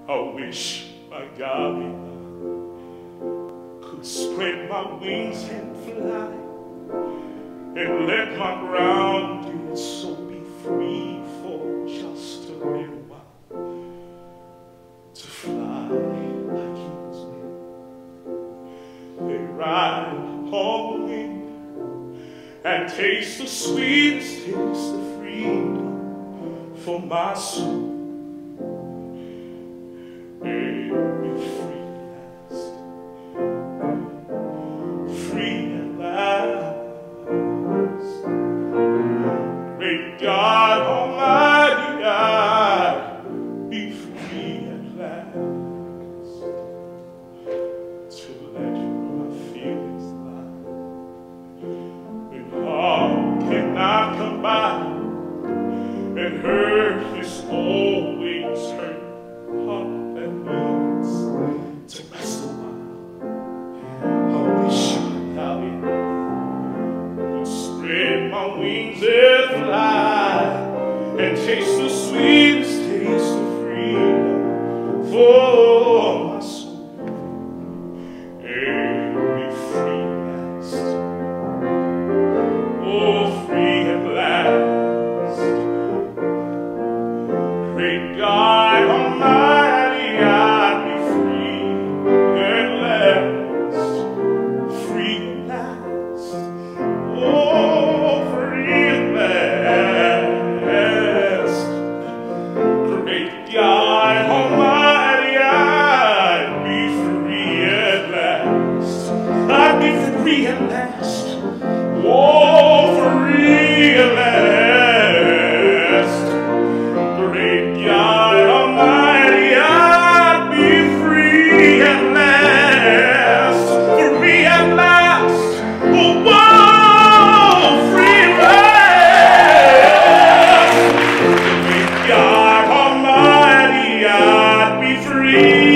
I wish my God could spread my wings and fly, and let my grounded soul be free for just a little while, to fly like eagles may. They ride on the wind and taste the sweetest taste of freedom for my soul. May be free at last, free at last. Great God Almighty, I be free at last, to let my feelings lie when heart cannot come by, and hurt is always hurt. Heart that needs to rest a while. I wish I could spread my wings and fly, and taste the sweetest taste of freedom for my soul. And be free at last, oh, free at last. Great God Almighty, I'd be free at last, free at last, oh, free at last. Great God Almighty, I'd be free at last, I'd be free at last, oh, free at last. Great God Almighty, I'd be free at last, free at last, oh, whoa, free at last. Great God Almighty, I'd be free